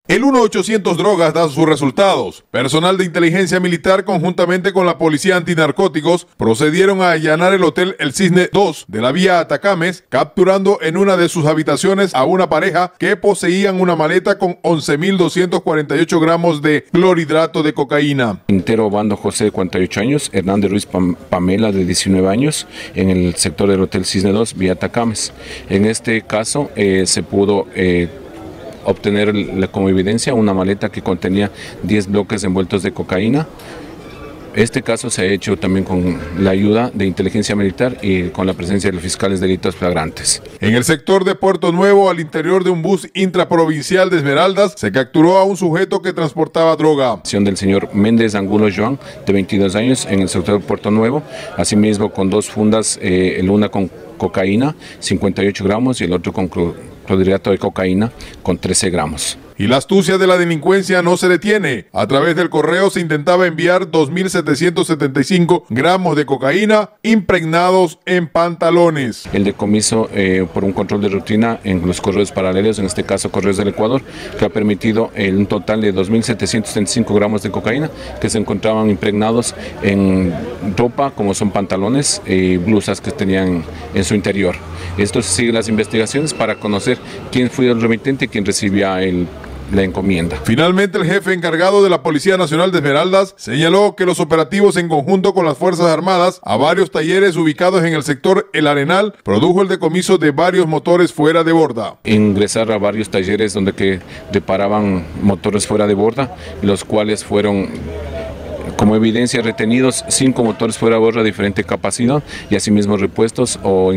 El 1-800 Drogas da sus resultados. Personal de inteligencia militar conjuntamente con la policía antinarcóticos procedieron a allanar el hotel El Cisne 2 de la vía Atacames, capturando en una de sus habitaciones a una pareja que poseían una maleta con 11.248 gramos de clorhidrato de cocaína. Quintero Obando José, de 48 años, Hernández Ruiz Pamela, de 19 años, en el sector del hotel Cisne 2, vía Atacames. En este caso se pudo obtener como evidencia una maleta que contenía 10 bloques envueltos de cocaína. Este caso se ha hecho también con la ayuda de inteligencia militar y con la presencia de los fiscales de delitos flagrantes. En el sector de Puerto Nuevo, al interior de un bus intraprovincial de Esmeraldas, se capturó a un sujeto que transportaba droga. Del señor Méndez Angulo Joan, de 22 años, en el sector de Puerto Nuevo, asimismo con dos fundas, el una con cocaína, 58 gramos, y el otro con clorhidrato de cocaína, con 13 gramos. Y la astucia de la delincuencia no se detiene. A través del correo se intentaba enviar 2.775 gramos de cocaína impregnados en pantalones. El decomiso por un control de rutina en los correos paralelos, en este caso Correos del Ecuador, que ha permitido un total de 2.775 gramos de cocaína que se encontraban impregnados en ropa, como son pantalones y blusas que tenían en su interior. Esto sigue las investigaciones para conocer quién fue el remitente y quién recibía la encomienda. Finalmente, el jefe encargado de la Policía Nacional de Esmeraldas señaló que los operativos en conjunto con las Fuerzas Armadas a varios talleres ubicados en el sector El Arenal produjo el decomiso de varios motores fuera de borda. Ingresar a varios talleres donde que reparaban motores fuera de borda, los cuales fueron como evidencia retenidos 5 motores fuera de borda de diferente capacidad y asimismo repuestos o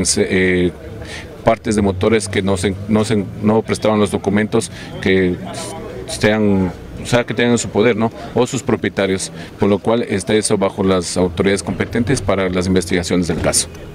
partes de motores que no prestaban los documentos que tengan en su poder, ¿no? O sus propietarios, por lo cual está eso bajo las autoridades competentes para las investigaciones del caso.